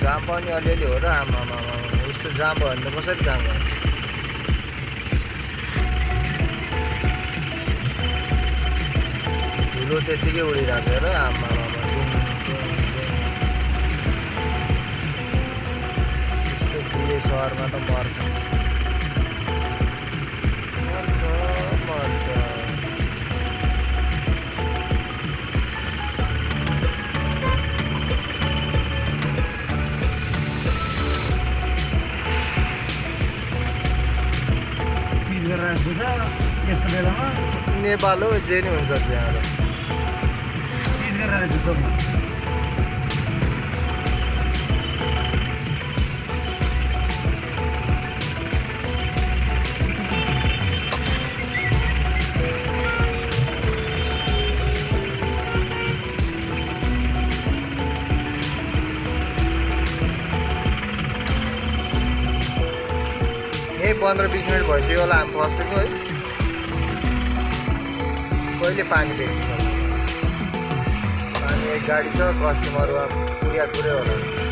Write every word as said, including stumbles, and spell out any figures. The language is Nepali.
जाम पनि अलिअलि हो र आमामा यस्तो जाम भयो भने त कसरी जाम गर्नु धुलो त्यतिकै उडिरहेको छ र आमामा यस्तो दिए सहरमा त मर्छ मर्छ मर्छ नेपाल हो जे नि हुन्छ यहाँ त यही पन्ध्र बिस मिनट भइसक्यो होला हामी फसेको है कहिले पानी भेट्छ पानी एक गाडी छ कस्टमर पुऱ्या पुरै होला